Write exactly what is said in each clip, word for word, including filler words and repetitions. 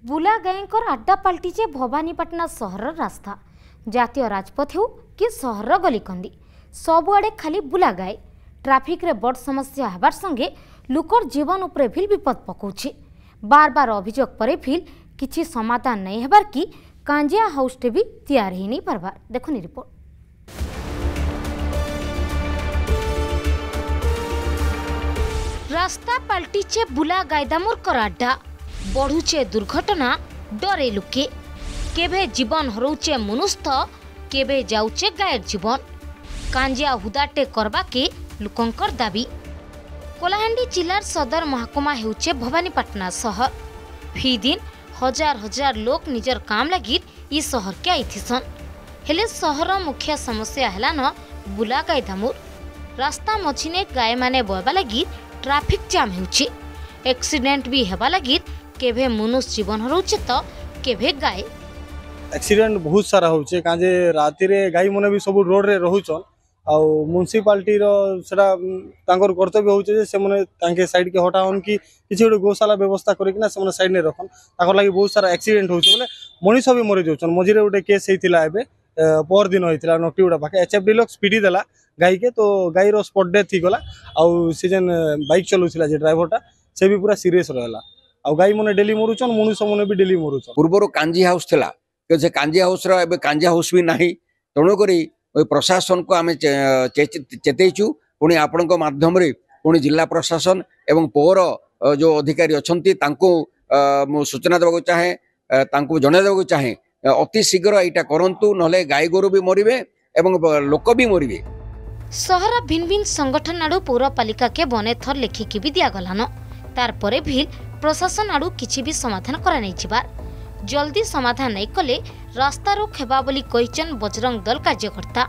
बुला गायकर आड्डा पलटिचे भवानीपाटना सहर रास्ता जातीय राजपथ हो कि सहर गलिकंदी सबुआड़े खाली बुला गाय ट्राफिक रे बड़ समस्या हेबार संगे लुकर जीवन उपरे भी विपद पकाउछि। बार बार अभियोग परे फिल किछि समाधान नहीं हेबार कि कांजिया हाउस टे भी तैयार ही नहीं पारबार। देखुनी रिपोर्ट। रास्ता पलटिचे बुला गायदामुर कर आड्डा बढ़ुचे दुर्घटना डरे लुके केबे जीवन हरौचे मनुष्य केबे जाउचे गायर जीवन कांजिया हुदाटे करबा के लुकंकर दाबी। कोलाहांडी जिलार सदर महकुमा हेउचे भवानीपाटना शहर। फी दिन हजार हजार लोग निजर काम लगी ई शहर के आईथिसन हेले शहर मुख्य समस्या हैला न बुला गाय दामुर रास्ता मझिने गाय माने बयबा लगी ट्राफिक जाम हेउचे एक्सीडेंट भी हेबा लगी केभे मनुष्य जीवन हरौचे तो केभे गाय एक्सीडेंट बहुत सारा होचे काजे राति रे गाय मने भी सब रोड रे रहउचन आ म्युनिसिपालिटी रो सेटा तांकर कर्तव्य होचे जे से मने तांके साइड के हटावन कि किछि गोटे गौशाला व्यवस्था करि कि ना से मने साइड ने रखन ताकर लागि बहुत सारा एक्सीडेंट होचे बोले मनीष भी मरि जोचन मझिरे गोटे केस हेतिला एबे पर दिन होइतिला नोटिउडा पाके एचएफ डिलक्स पीडी देला गाय के तो गाय रो स्पॉट डेथ ही गला आ सीजन बाइक चलउथिला जे ड्राइवरटा से भी पूरा सीरियस रहला आ गाय मने डेली मरुचन मनुष्य मने भी डेली मरुचन। पूर्वर कांजी हाउस थिला के से कांजी हाउस रो एबे कांजी हाउस भी नाही तणो करी ओइ प्रशासन को आमे चेतेइछु पुणी आपण को माध्यम रे पुणी जिला प्रशासन एवं पौर जो अधिकारी अछंती तांको सूचना देबा चाहे तांको जणे देबा चाहे अति शीघ्र एटा करंतु नले गाय गोरु भी मरिबे एवं लोक भी मरिबे। सहर भिन्न भिन्न संगठन आडू पौरपालिका के बने थर लेखिकी भी दिया गलान तार परे भी प्रशासन आडू किछि भी समाधान करा नै छिबार जल्दी समाधान नहीं कले रास्ता रोक हेबा बोली कहिचन बजरंग दल कार्यकर्ता।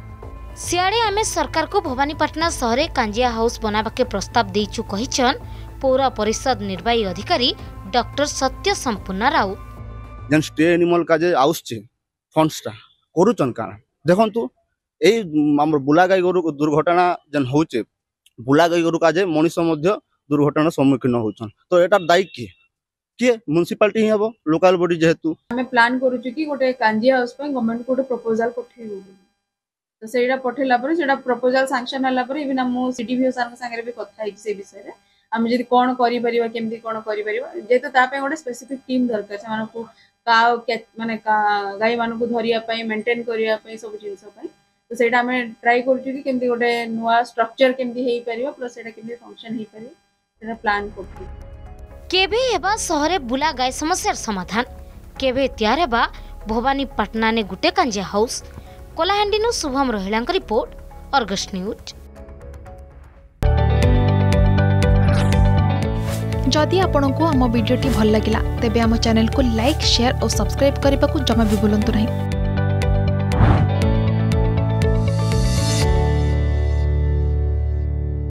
सियाड़े आमे सरकार को भवानीपाटना शहरे कांजिया हाउस बनाबा के प्रस्ताव देइछु कहिचन पौर परिषद निर्वाही अधिकारी डॉक्टर सत्य संपूर्ण राउ। जन स्टे एनिमल का जे हाउस छे फंड्सटा करूचन काना देखंतु एई हमर बुला गाय गोरु दुर्घटना जन होचे बुला गाय गोरु का जे मनुष्य मध्य दुर्घटना सम्मुखीन होचन तो एटा दायी किए किए म्युनिसिपालिटी ही हबो लोकल बॉडी जेहेतु हमें प्लान करूछु कि गोटे कांजिया हाउस पे गवर्नमेंट को प्रपोजल पठेबो तो सेटा पठेला पर सेटा प्रपोजल सैंक्शन हला पर इबिना मो सीडीवीओ सर के संगे भी कथा है से विषय रे हम जदी कोन करि परिबा केमदी कोन करि परिबा जेतो ता पे गोटे स्पेसिफिक टीम दरकार छ माने को का माने का गाय मानु को धरिया पई मेंटेन करिया पई सब जिंस पई तो सेटा हमें ट्राई करूछु कि केमदी गोटे नुवा स्ट्रक्चर केमदी हेई परिबा प्लस सेटा केमदी फंक्शन हेई परिबा सेटा प्लान करथि। केबे हेबा शहरे बुला गाय समस्यार समाधान केबे तैयार हेबा भवानीपाटना ने गुटे कांजिया हाउस। कोलाहांडी नु शुभम रोहिलांक रिपोर्ट अर्गस न्यूज। जदि आपंक आम भिडी भल लगा तेब आम चैनल को लाइक शेयर और सब्सक्राइब करने को जमा भी भूलु नहीं।